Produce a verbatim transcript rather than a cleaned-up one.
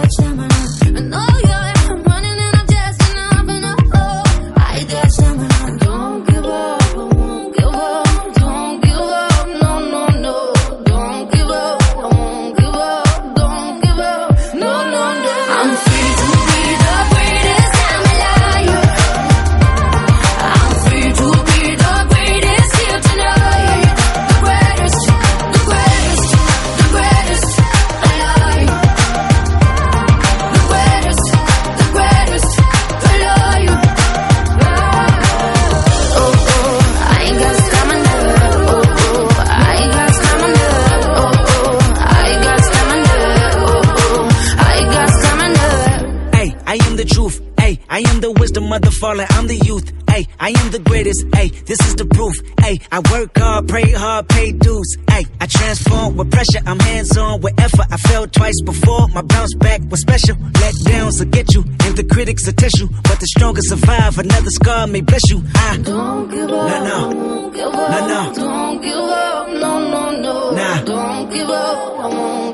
got stamina. I know you're I'm running and I'm just enough and up. Oh, I got stamina. Don't give up, I won't give up. Don't give up, no, no, no. Don't give up, I won't give up. Don't give up, no, no, no. I'm free to be the greatest I'm alive. I'm free to be the greatest here tonight. The greatest, the greatest, the greatest alive. The greatest, the greatest alive. Oh, oh, I ain't got stamina. Oh, oh, I ain't got stamina. Oh, oh, I got stamina. Oh, oh, I got stamina. Hey, I am the truth. Hey, I am the wisdom of the fallen. I'm the youth. Hey, I am the greatest. Hey, this is the proof. Hey, I work hard, pray hard, pay dues. Hey, I transform with pressure. I'm hands-on with effort. I fell twice before. My bounce back was special. Let downs will get you, and the critics will test you. But the strongest survive. Another scar may bless you. I Don't give up. No, no. Won't give up. No, no. Don't give up. No, no, no. Nah. Don't give up. I won't